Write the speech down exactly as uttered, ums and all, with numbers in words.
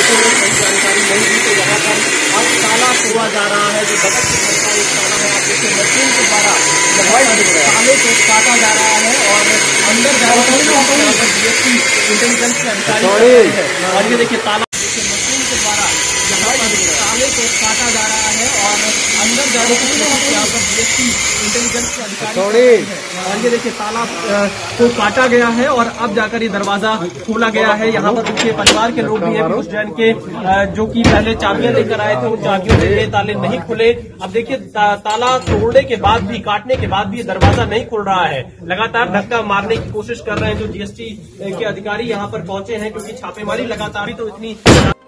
ने सही जानकारी नहीं दी, तो यहाँ पर अब ताला तोड़ा जा रहा है। जो बगल से बनता है ताला है, आप देखिए मशीन के द्वारा ताले को काटा जा रहा है और अंदर जा रहा है। जीएसटी इंटेलिजेंस के अधिकारी है और ये देखिए ताला देखिए मशीन के द्वारा यहाँ पर ताले को काटा जा रहा है और अंदर जाने की कोशिश यहाँ पर जीएसटी इंटेलिजेंस के अधिकारी है और ये देखिए ताला को काटा गया है और अब जाकर ये दरवाजा खोला गया है। यहाँ पर उनके परिवार के लोग भी है पीयूष जैन के, जो कि पहले चाबियां लेकर आए थे, उन चाबियों से ये ताले नहीं खुले। अब देखिए ता, ताला तोड़ने के बाद भी, काटने के बाद भी ये दरवाजा नहीं खुल रहा है। लगातार धक्का मारने की कोशिश कर रहे हैं जो जीएसटी के अधिकारी यहाँ पर पहुंचे हैं, क्योंकि छापेमारी लगातार ही तो इतनी